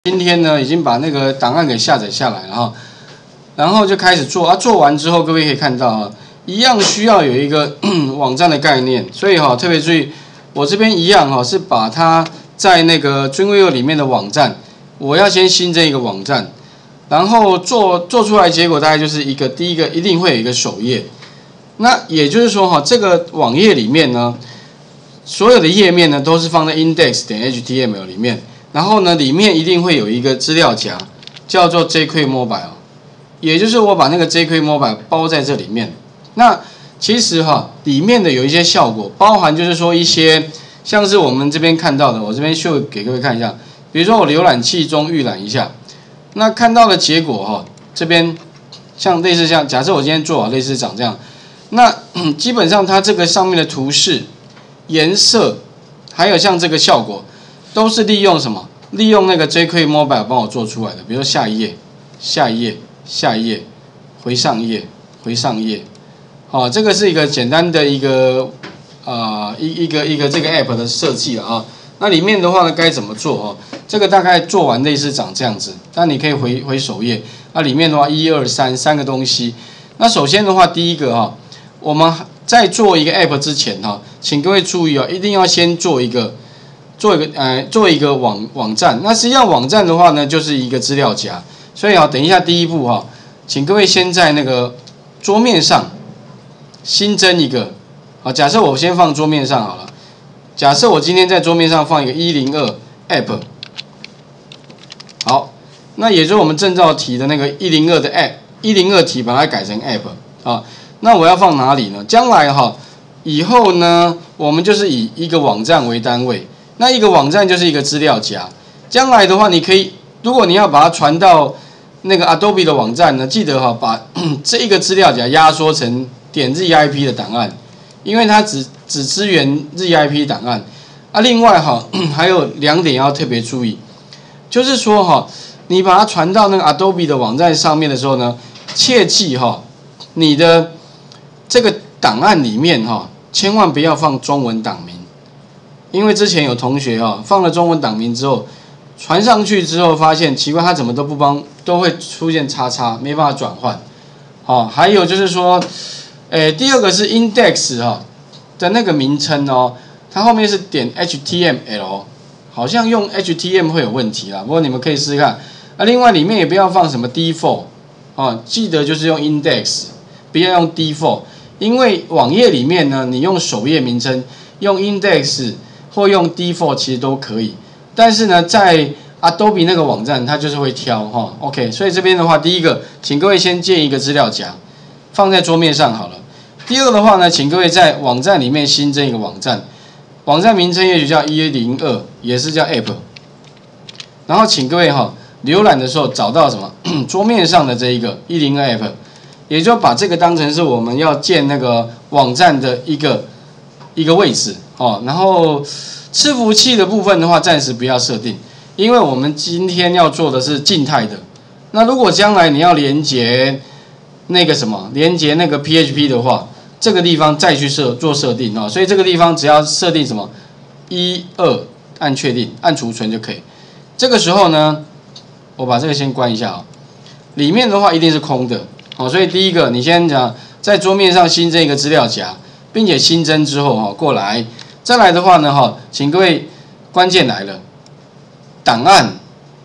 今天呢，已经把那个档案给下载下来了哈，然后就开始做啊。做完之后，各位可以看到啊，一样需要有一个网站的概念，所以哈，特别注意，我这边一样哈，是把它在那个 Dreamweaver 里面的网站，我要先新增一个网站，然后做出来结果大概就是第一个一定会有一个首页，那也就是说哈，这个网页里面呢，所有的页面呢都是放在 index.html 里面。然后呢，里面一定会有一个资料夹，叫做 jQuery Mobile， 也就是我把那个 jQuery Mobile 包在这里面。那其实哈，里面的有一些效果，包含就是说一些像是我们这边看到的，我这边秀给各位看一下。比如说我浏览器中预览一下，那看到的结果哈，这边像类似像假设我今天做好类似长这样，那基本上它这个上面的图示、颜色，还有像这个效果。都是利用什么？利用那个 jQuery Mobile 帮我做出来的。比如说下一页、下一页、下一页，回上一页、回上一页。好，这个是一个简单的一个一个这个 app 的设计了啊。那里面的话呢，该怎么做哦？这个大概做完类似长这样子。那你可以回首页。那里面的话1、2、3个东西。那首先的话，第一个哈，我们在做一个 app 之前哈，请各位注意哦，一定要先做一个网站，那实际上网站的话呢，就是一个资料夹，所以等一下第一步哈，请各位先在那个桌面上新增一个，假设我先放桌面上好了，假设我今天在桌面上放一个102 app， 好，那也就是我们证照题的那个102的 app，102题把它改成 app 啊，那我要放哪里呢？将来以后呢，我们就是以一个网站为单位。那一个网站就是一个资料夹，将来的话，你可以，如果你要把它传到那个 Adobe 的网站呢，记得把这一个资料夹压缩成.zip 的档案，因为它只支援 zip 档案。另外还有2点要特别注意，就是说你把它传到那个 Adobe 的网站上面的时候呢，切记你的这个档案里面千万不要放中文档名。因为之前有同学放了中文档名之后，传上去之后发现奇怪，他怎么都会出现叉叉，没办法转换。还有就是说，第二个是 index 的那个名称它后面是.html， 好像用 html 会有问题啦，不过你们可以试试看。另外里面也不要放什么 default， 记得就是用 index， 不要用 default， 因为网页里面呢，你用首页名称用 index。或用 default 其实都可以，但是呢，在 Adobe 那个网站它就是会挑OK， 所以这边的话，第一个，请各位先建一个资料夹，放在桌面上好了。第二个的话呢，请各位在网站里面新增一个网站，网站名称也许叫102，也是叫 app。然后请各位浏览的时候找到什么桌面上的这一个102 app， 也就把这个当成是我们要建那个网站的一个位置。然后伺服器的部分的话，暂时不要设定，因为我们今天要做的是静态的。那如果将来你要连接那个PHP 的话，这个地方再去做设定所以这个地方只要设定什么1、2，按确定，按储存就可以。这个时候呢，我把这个先关一下里面的话一定是空的所以第一个，你先讲在桌面上新增一个资料夹，并且新增之后过来。再来的话呢，请各位关键来了，档案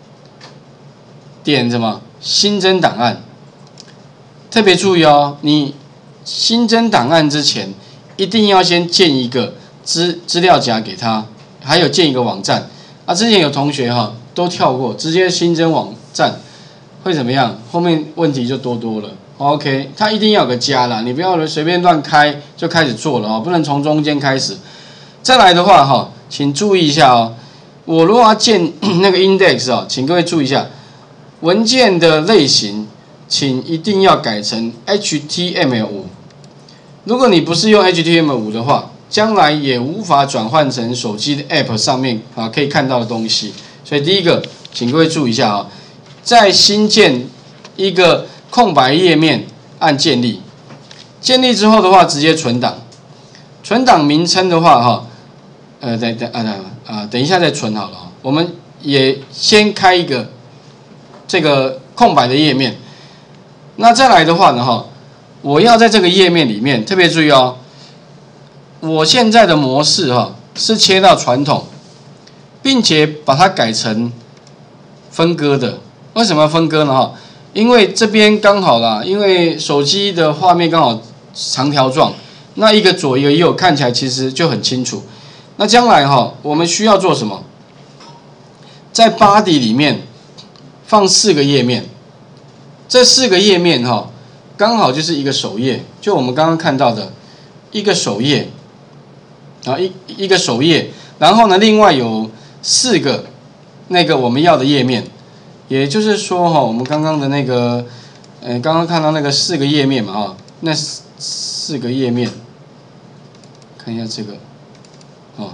点什么？新增档案，特别注意你新增档案之前，一定要先建一个资料夹给他，还有建一个网站。之前有同学都跳过，直接新增网站会怎么样？后面问题就多了。OK， 它一定要有个加啦，你不要随便乱开就开始做了不能从中间开始。再来的话请注意一下我如果要建那个 index 请各位注意一下，文件的类型，请一定要改成 HTML5。如果你不是用 HTML5 的话，将来也无法转换成手机的 App 上面可以看到的东西。所以第一个，请各位注意一下在新建一个空白页面，按建立。建立之后的话，直接存档。存档名称的话等一下再存好了我们也先开一个这个空白的页面。那再来的话呢，哈，我要在这个页面里面特别注意哦，我现在的模式哈是切到传统，并且把它改成分割的。为什么要分割呢？哈，因为这边刚好啦，因为手机的画面刚好长条状，那一个左一个右看起来其实就很清楚。那将来哈，我们需要做什么？在 body 里面放4个页面，这4个页面哈，刚好就是一个首页，就我们刚刚看到的一个首页，啊一个首页，然后呢，另外有4个那个我们要的页面，也就是说哈，我们刚刚的那个，刚刚看到那个4个页面嘛哈，那4个页面，看一下这个，哦，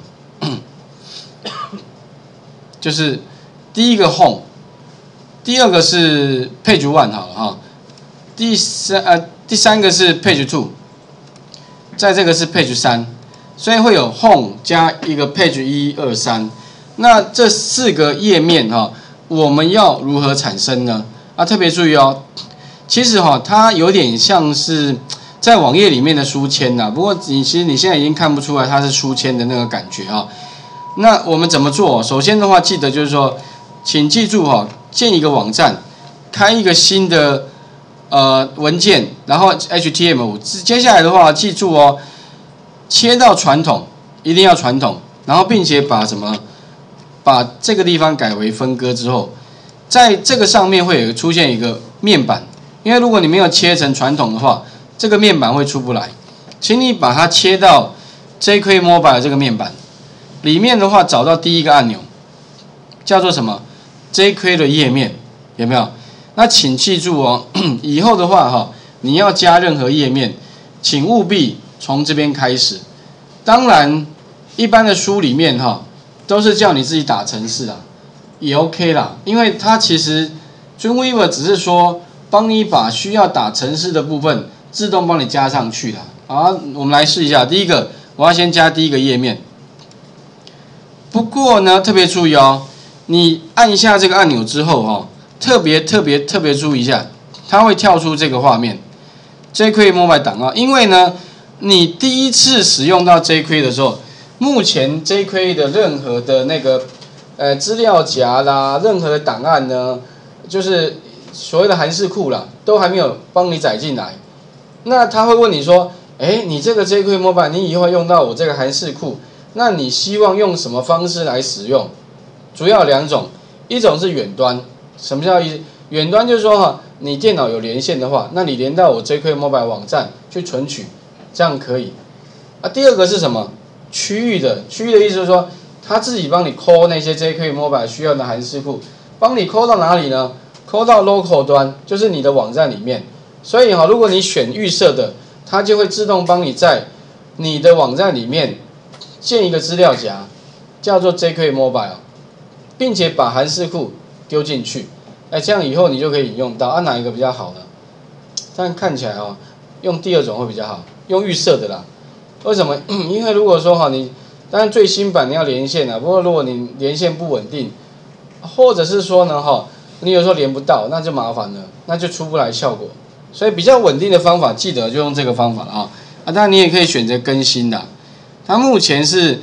就是第一个 home， 第二个是 page 1好了哈，第三个是 page 2， 在这个是 page 3，所以会有 home 加一个 page 1、2、3。那这4个页面哈，我们要如何产生呢？啊，特别注意哦，其实哈，它有点像是在网页里面的书签呐。不过其实你现在已经看不出来它是书签的那个感觉啊。那我们怎么做？首先的话，记得就是说，请记住哈，建一个网站，开一个新的文件，然后 HTML5。接下来的话，记住哦，切到传统，一定要传统，然后并且把这个地方改为分割之后，在这个上面会出现一个面板，因为如果你没有切成传统的话，这个面板会出不来。请你把它切到 jQuery Mobile 这个面板里面的话，找到第一个按钮，叫做什么 jQuery 的页面，有没有？那请记住哦，以后的话哈，你要加任何页面，请务必从这边开始。当然，一般的书里面哈，都是叫你自己打程式啦，也 OK 啦，因为它其实 Dreamweaver 只是说帮你把需要打程式的部分自动帮你加上去啦。好，我们来试一下。第一个，我要先加第一个页面。不过呢，特别注意哦，你按一下这个按钮之后哈，特别注意一下，它会跳出这个画面 jQuery Mobile 档案。因为呢，你第一次使用到 jQuery 的时候，目前 jQuery 的任何的那个资料夹啦，任何的档案呢，就是所谓的函式库啦，都还没有帮你载进来。那他会问你说，你这个 jQuery Mobile 你以后用到我这个函式库，那你希望用什么方式来使用？主要有2种，一种是远端。什么叫远端？就是说哈，你电脑有连线的话，那你连到我 jQuery Mobile 网站去存取，这样可以。啊，第二个是什么？区域的意思就是说，他自己帮你 call 那些 jQuery Mobile 需要的函式库，帮你 call 到哪里呢？ call 到 local 端，就是你的网站里面。所以哈，如果你选预设的，它就会自动帮你在你的网站里面建一个资料夹，叫做 jQuery Mobile， 并且把函式库丢进去。这样以后你就可以引用到。按哪一个比较好呢？但看起来哈，用第2种会比较好，用预设的啦。为什么？因为如果说哈，你当然最新版你要连线啊，不过如果你连线不稳定，或者是说呢哈，你有时候连不到，那就麻烦了，那就出不来效果。所以比较稳定的方法，记得就用这个方法啊。当然你也可以选择更新的，它目前是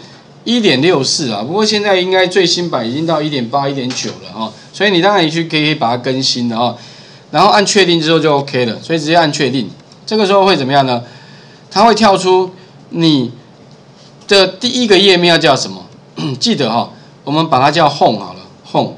1.64 啊，不过现在应该最新版已经到 1.8、1.9 了啊，所以你当然也可以把它更新的啊，然后按确定之后就 OK 了，所以直接按确定。这个时候会怎么样呢？它会跳出你的第一个页面要叫什么？记得哈，我们把它叫 Home 好了 ，Home。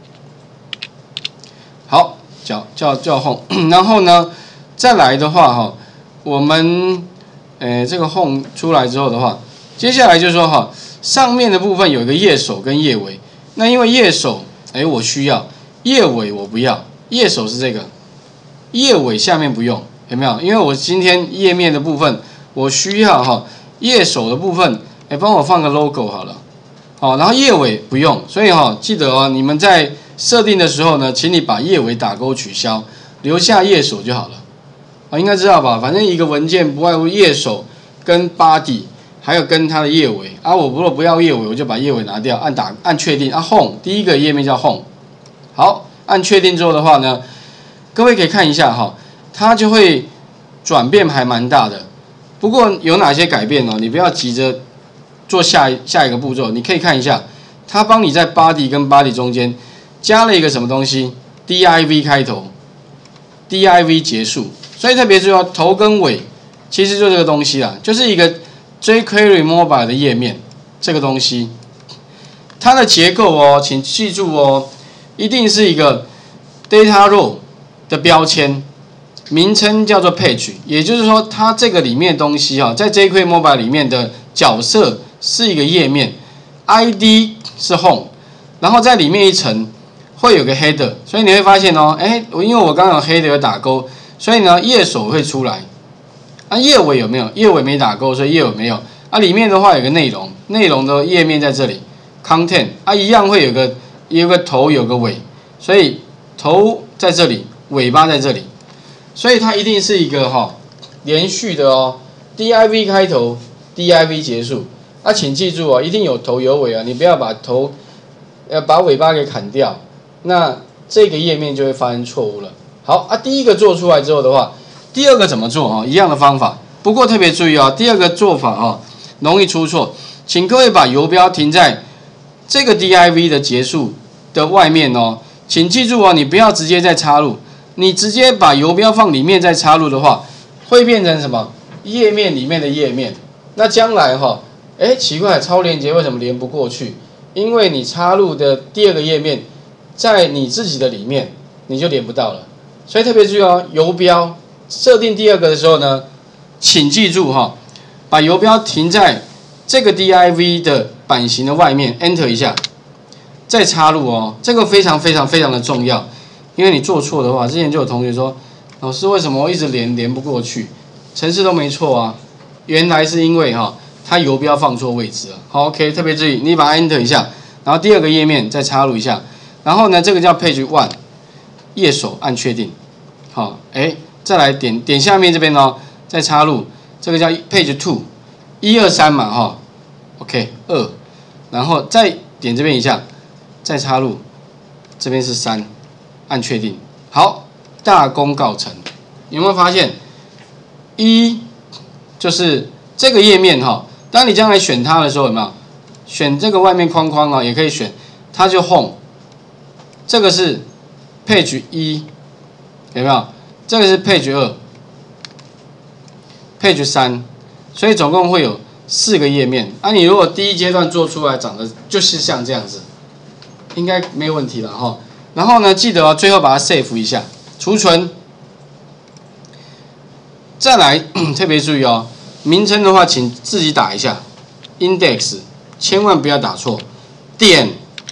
好，叫 Home， 然后呢，再来的话哈，我们这个 Home 出来之后的话，接下来就是说哈，上面的部分有一个页首跟页尾。那因为页首我需要，页尾我不要，页首是这个，页尾下面不用，有没有？因为我今天页面的部分我需要哈，页首的部分帮我放个 logo 好了，好，然后页尾不用，所以哈，记得哦，你们在设定的时候呢，请你把页尾打勾取消，留下页首就好了。应该知道吧？反正一个文件不外乎页首跟 body， 还有跟它的页尾啊。我如果不要页尾，我就把页尾拿掉，按确定啊 ，Home 第一个页面叫 Home。好，按确定之后的话呢，各位可以看一下哈，它就会转变还蛮大的。不过有哪些改变呢？你不要急着做下一个步骤，你可以看一下，它帮你在 body 跟 body 中间加了一个什么东西 ，div 开头 ，div 结束。所以特别注意哦，头跟尾其实就这个东西啦，就是一个 jQuery Mobile 的页面，这个东西，它的结构哦，请记住哦，一定是一个 data row 的标签，名称叫做 page， 也就是说，它这个里面的东西在 jQuery Mobile 里面的角色是一个页面 ，ID 是 home， 然后在里面一层会有个 header， 所以你会发现哦，因为我刚刚有 header 有打勾。所以呢，页首会出来，啊，页尾有没有？页尾没打勾，所以页尾没有。啊，里面的话有个内容，内容的页面在这里 ，content， 啊，一样会有个头，有个尾，所以头在这里，尾巴在这里，所以它一定是一个连续的哦 ，div 开头 ，div 结束。啊，请记住哦，一定有头有尾啊，你不要把尾巴给砍掉，那这个页面就会发生错误了。好啊，第一个做出来之后的话，第二个怎么做一样的方法，不过特别注意第二个做法容易出错，请各位把游标停在这个 div 的结束的外面请记住你不要直接再插入，你直接把游标放里面再插入的话，会变成什么？页面里面的页面。那将来奇怪，超连结为什么连不过去？因为你插入的第二个页面在你自己的里面，你就连不到了。所以特别注意游标设定第二个的时候呢，请记住把游标停在这个 div 的版型的外面 ，Enter 一下，再插入这个非常非常非常的重要，因为你做错的话，之前就有同学说，老师为什么我一直连不过去？程式都没错啊，原来是因为它游标放错位置了。好 ，OK， 特别注意，你把它 Enter 一下，然后第二个页面再插入一下，然后呢，这个叫 Page 1。页首按确定，好，再来点下面这边再插入这个叫 Page 2， 1、2、3嘛，OK 2，然后再点这边一下，再插入，这边是3，按确定，好，大功告成。有没有发现？1就是这个页面当你将来选它的时候有没有？选这个外面框框也可以选，它就 Home， 这个是。Page 1有没有？这个是 Page 2 ，Page 3，所以总共会有4个页面。你如果第一阶段做出来长得就是像这样子，应该没有问题了然后呢，记得最后把它 save 一下，储存。再来特别注意名称的话，请自己打一下 ，index 千万不要打错，点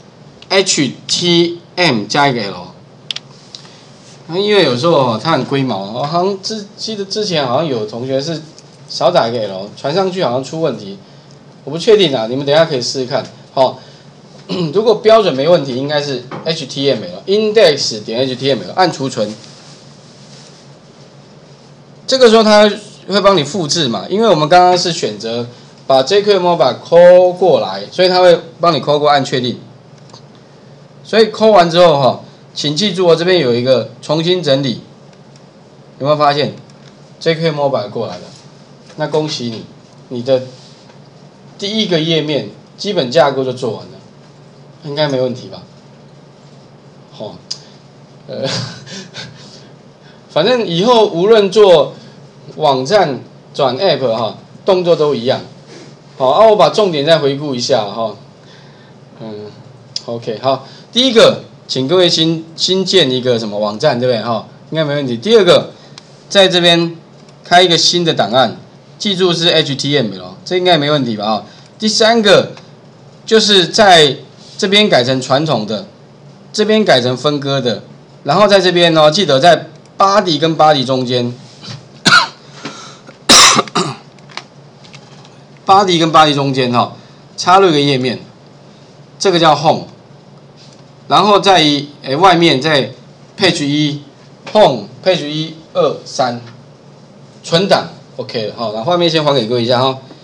htm 加一个 l。因为有时候它很龟毛，好像记得之前好像有同学是少打一个 L， 传上去好像出问题，我不确定你们等一下可以试试看。如果标准没问题，应该是 HTML index 点 HTML 按储存，这个时候它会帮你复制嘛，因为我们刚刚是选择把 jQuery Mobile call 过来，所以它会帮你 call 过按确定，所以 call 完之后请记住这边有一个重新整理，有没有发现 jQuery Mobile 过来了？那恭喜你，你的第一个页面基本架构就做完了，应该没问题吧？反正以后无论做网站转 App 动作都一样。我把重点再回顾一下OK 好，第一个。请各位新建一个什么网站，对不对？应该没问题。第二个，在这边开一个新的档案，记住是 HTML， 这应该没问题吧？第三个，就是在这边改成传统的，这边改成分割的，然后在这边记得在 body 跟 body 中间，body 跟 body 中间插入一个页面，这个叫 home。然后在外面在 Page 1 Home Page 1、2、3存档 OK 了然后画面先还给各位一下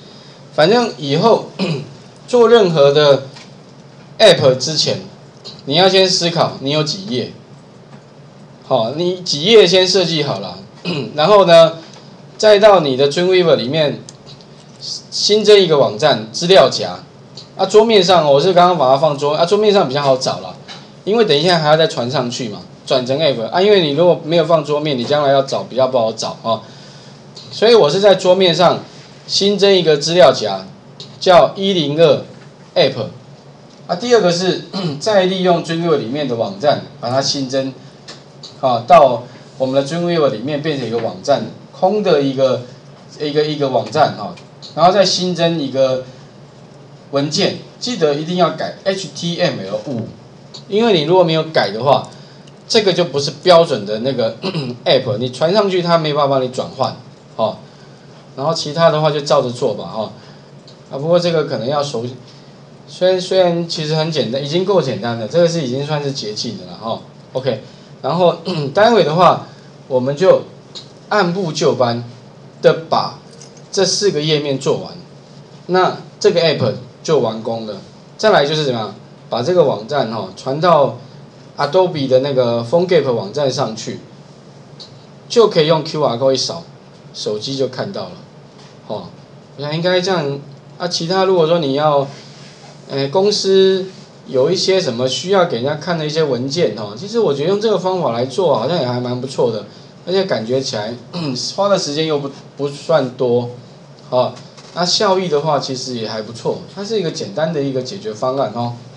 反正以后做任何的 App 之前，你要先思考你有几页，好，你几页先设计好了，然后呢，再到你的 Dreamweaver 里面新增一个网站资料夹。啊，桌面上我是刚刚把它放桌面上比较好找啦，因为等一下还要再传上去嘛，转成 App 啊，因为你如果没有放桌面，你将来要找比较不好找啊，所以我是在桌面上新增一个资料夹，叫102 App 啊。第二个是再利用 Dreamweaver 里面的网站把它新增啊，到我们的 Dreamweaver 里面变成一个网站，空的一个网站啊，然后再新增一个文件，记得一定要改 HTML5，因为你如果没有改的话，这个就不是标准的那个App， 你传上去它没办法帮你转换，哦，然后其他的话就照着做吧，哦，啊，不过这个可能要熟悉，虽然其实很简单，已经够简单了，这个是已经算是捷径的了，哦 ，OK， 然后待会的话，我们就按部就班的把这4个页面做完，那这个 App 就完工了。再来就是怎么样，把这个网站传到 Adobe 的那个 PhoneGap 网站上去，就可以用 QR code 一扫，手机就看到了。哦，我想应该这样啊。其他如果说你要，公司有一些什么需要给人家看的一些文件其实我觉得用这个方法来做好像也还蛮不错的，而且感觉起来花的时间又不算多，那效益的话，其实也还不错，它是一个简单的一个解决方案